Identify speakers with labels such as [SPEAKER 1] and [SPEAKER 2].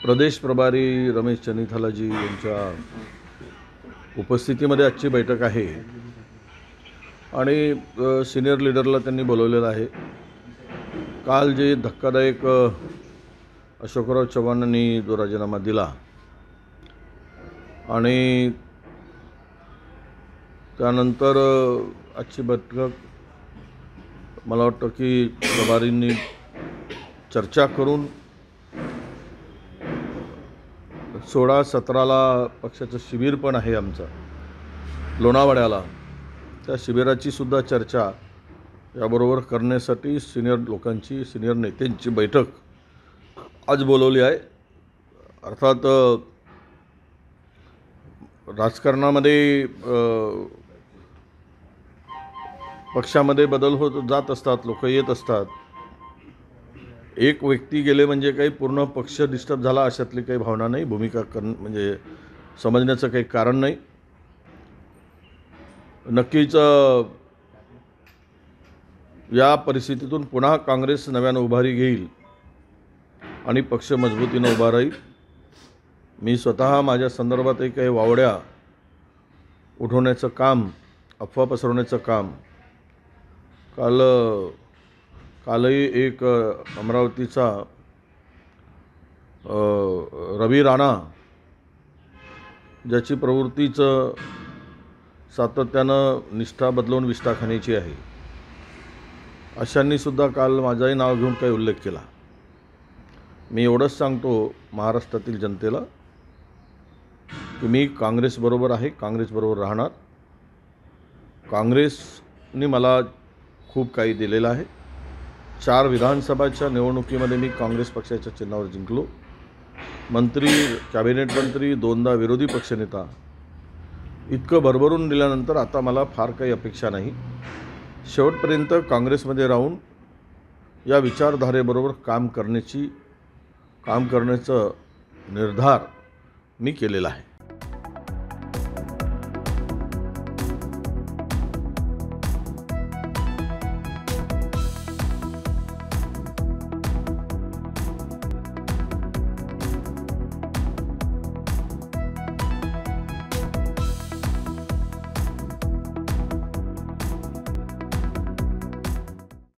[SPEAKER 1] प्रदेश प्रभारी रमेश चन्नीथालाजी यांच्या उपस्थितीमध्ये आजची बैठक आहे आणि सिनियर लीडरला त्यांनी बोलवलेलं आहे। काल जे धक्कादायक अशोकराव चव्हाणांनी जो राजीनामा दिला आणि त्यानंतर आजची बैठक मला वाटतं की प्रभारींनी चर्चा करून 16-17ला पक्षाचं शिबिर पण आहे आमचं लोणावळ्याला, त्या शिबिराची सुद्धा चर्चा याबरोबर करण्यासाठी सिनियर नेत्यांची बैठक आज बोलवली आहे। अर्थात राजकारणामध्ये पक्षामध्ये बदल होत जात असतात, लोक येत असतात। एक व्यक्ती गेले म्हणजे काही पूर्ण पक्ष डिस्टर्ब झाला अशातली काही भावना नाही, भूमिका म्हणजे समजण्याचं काही कारण नाही। नक्कीच या परिस्थितीतून पुन्हा काँग्रेस नव्यानं उभारी घेईल आणि पक्ष मजबूतीनं उभा राहील। मी स्वतः माझ्या संदर्भातही काही वावड्या उठवण्याचं काम, अफवा पसरवण्याचं काम कालही एक अमरावतीचा रवी राणा, ज्याची प्रवृत्तीचं सातत्यानं निष्ठा बदलवून विष्ठा खाण्याची आहे, अशांनी सुद्धा काल माझंही नाव घेऊन काही उल्लेख केला। मी एवढंच सांगतो महाराष्ट्रातील जनतेला की मी काँग्रेसबरोबर आहे, काँग्रेसबरोबर राहणार। काँग्रेसने मला खूप काही दिलेलं आहे। 4 विधानसभाच्या निवडणुकीमध्ये मी काँग्रेस पक्षाच्या चिन्हावर जिंकलो, मंत्री, कॅबिनेट मंत्री, 2दा विरोधी पक्षनेता। इतकं भरभरून दिल्यानंतर आता मला फार काही अपेक्षा नाही। शेवटपर्यंत काँग्रेसमध्ये राहून या विचारधारेबरोबर काम करण्याचा निर्धार मी केलेला आहे।